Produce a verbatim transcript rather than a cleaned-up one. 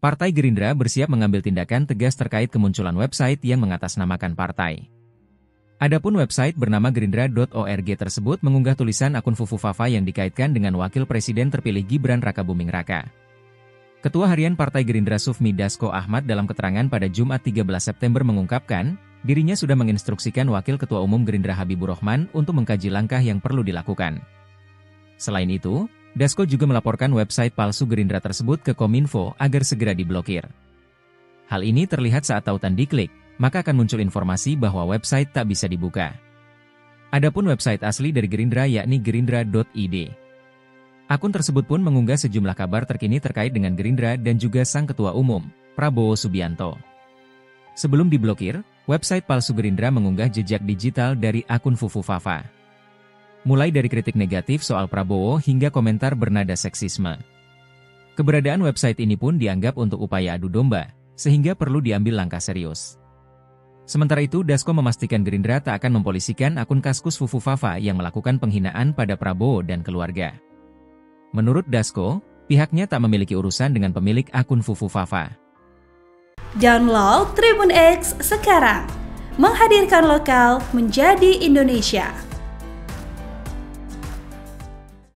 Partai Gerindra bersiap mengambil tindakan tegas terkait kemunculan website yang mengatasnamakan partai. Adapun website bernama gerindra titik org tersebut mengunggah tulisan akun Fufu Fafa yang dikaitkan dengan Wakil Presiden terpilih Gibran Rakabuming Raka. Ketua Harian Partai Gerindra Sufmi Dasko Ahmad dalam keterangan pada Jumat tiga belas September mengungkapkan, dirinya sudah menginstruksikan Wakil Ketua Umum Gerindra Habibur Rahman untuk mengkaji langkah yang perlu dilakukan. Selain itu, Dasko juga melaporkan website palsu Gerindra tersebut ke Kominfo agar segera diblokir. Hal ini terlihat saat tautan diklik, maka akan muncul informasi bahwa website tak bisa dibuka. Adapun website asli dari Gerindra yakni gerindra titik i d. Akun tersebut pun mengunggah sejumlah kabar terkini terkait dengan Gerindra dan juga Sang Ketua Umum, Prabowo Subianto. Sebelum diblokir, website palsu Gerindra mengunggah jejak digital dari akun Fufu Fafa. Mulai dari kritik negatif soal Prabowo hingga komentar bernada seksisme. Keberadaan website ini pun dianggap untuk upaya adu domba, sehingga perlu diambil langkah serius. Sementara itu, Dasko memastikan Gerindra tak akan mempolisikan akun Kaskus Fufu Fafa yang melakukan penghinaan pada Prabowo dan keluarga. Menurut Dasko, pihaknya tak memiliki urusan dengan pemilik akun Fufu Fafa. Download Tribun X sekarang, menghadirkan lokal menjadi Indonesia.